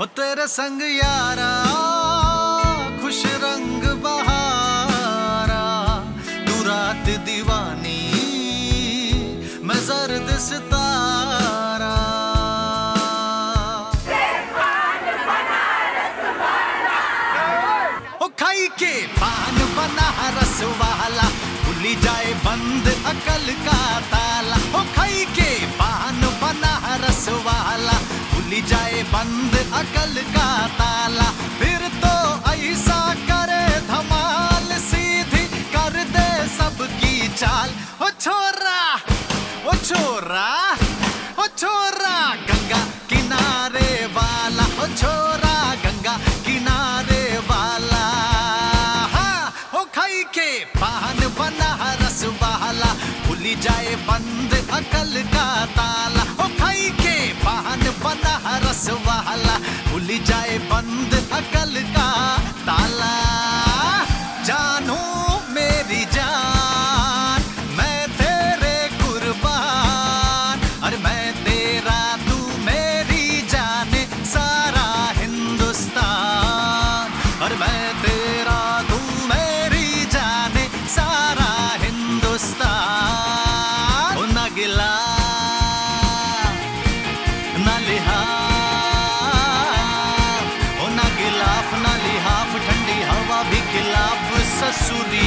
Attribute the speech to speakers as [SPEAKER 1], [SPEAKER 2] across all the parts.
[SPEAKER 1] ओ तेरे संग यारा खुश रंग बहारा, तू रात दीवानी मैं जर्द सितारा। ओ खाई के पान बना रस वाला, खुली जाए बंद अकल का ताला। ओ खाई के पान बना रस वाला, खुली जाए बंद अकल का ताला। फिर तो ऐसा करे धमाल, सीधी कर दे सबकी चाल। ओ छोरा, ओ छोरा, ओ छोरा गंगा किनारे वाला, ओ छोरा गंगा किनारे वाला। हाँ, ओ खाई के पान बना रस वाला, खुली जाए बंद अकल का ताला। ओ खाई के पान बना रस वाला, खुली जाए बंद अकल का ताला। जानू मेरी जान मैं तेरे कुर्बान, अरे मैं तेरा तू मेरी जाने सारा हिंदुस्तान। अरे मैं तेरा तू मेरी जाने सारा हिंदुस्तान। ओ ना गिला ना लिहाफ, ओ ना गिलाफ ना लिहाफ, ठंडी हवा भी खिलाफ ससुरी।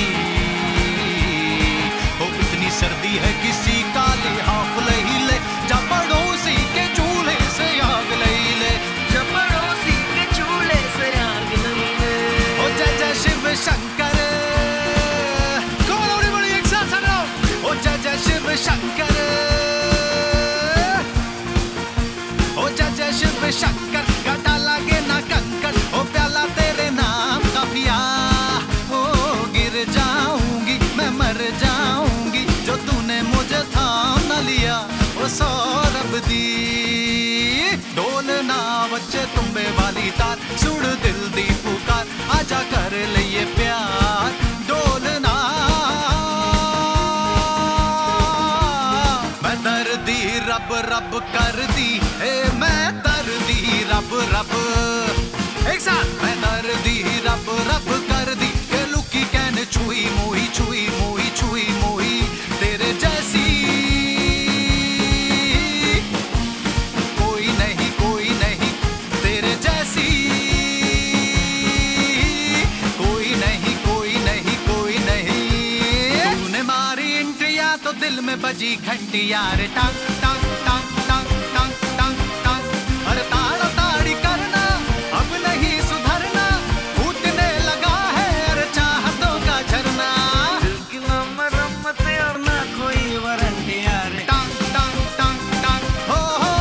[SPEAKER 1] ओ इतनी सर्दी है किसी का लिहाफ लही ले, जा पड़ोसी के चूल्हे से आग लही ले,
[SPEAKER 2] जा पड़ोसी के चूल्हे से आग लही ले।
[SPEAKER 1] ओ जय जय शिव शंकर, कौन बड़ी एक साथ सुनो। ओ जय जय शिव शंकर, ओ जय जय शिव शंकर, घाटा लागे ना कंकर। ओ प्याला तेरे नाम का पिया, ओ गिर जाऊंगी मैं मर जाऊंगी, जो तूने मुझे थाम न लिया। ओ सौरभ दी डोलना बच्चे तुम्बे वाली तार, सुड़ दिल दी पुकार, आजा कर ले ये प्यार डोलना। मैं दर्दी रब रब कर दी, ए मैं दर्दी रब रब। एक साथ मैं दर्दी रब रब कर दी, के लुकी कहने छुई मोही छुई मोही छुई मोही, तेरे जैसी कोई नहीं कोई नहीं, तेरे जैसी कोई नहीं कोई नहीं कोई नहीं। तूने मारी इंटिया तो दिल में बजी घंटिया रे, टांग टांग टांग टांग टांग टांग टांग। अरे ताड़ा ताड़ी करना अब नहीं सुधरना, फूटने लगा है अरे चाहतों का झरना।
[SPEAKER 2] दिल की मरम्मत और ना कोई वारंटी यार।
[SPEAKER 1] टांग टांग टांग टांग हो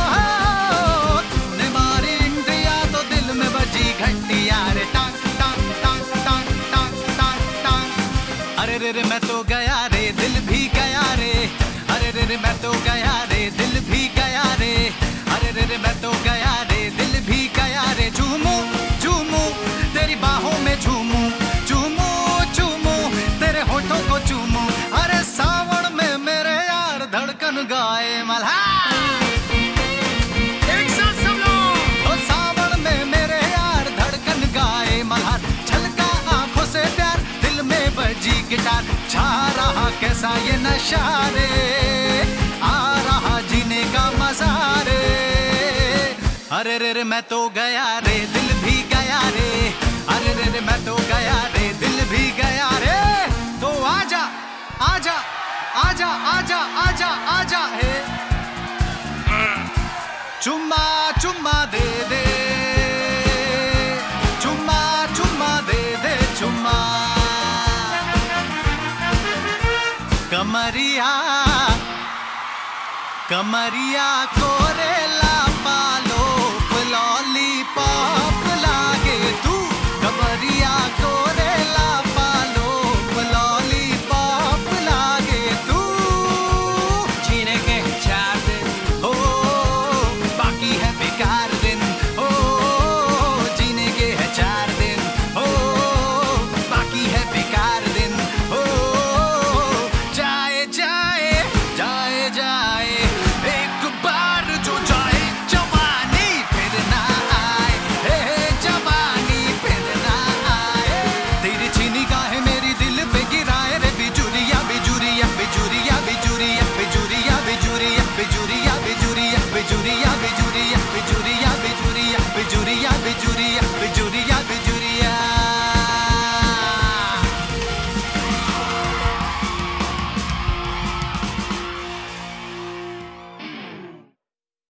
[SPEAKER 1] तूने मारी इंडिया तो दिल में बजी घंटिया रे, टांग टांग टांग टांग टांग टांग टांग। अरे रे रे मैं तो गया रे दिल भी गया रे, अरे रे रे मैं तो गया रे दिल भी गया रे, अरे रे रे मैं तो गया रे दिल भी गया रे। झूमू झूमू तेरी बाहों में झूमू, झूमू झूमू तेरे होठों को चूमू। अरे सावन में मेरे यार धड़कन गाए मल्हा, एक साथ सब लोग। ओ सावन में मेरे यार धड़कन गाए मल्हार, छलका आंखों से प्यार, दिल में बजी गिटार, छा रहा कैसा ये नशा रे, आ रहा जीने का मजा रे। अरे रे रे मैं तो गया रे दिल भी गया रे, अरे रे रे मैं तो गया रे दिल भी गया रे। तो आजा आजा आजा आजा आजा आजा हे, चुम्मा चुम्मा दे दे, चुम्मा चुम्मा दे दे चुम्मा। कमरिया कमरिया कोरेला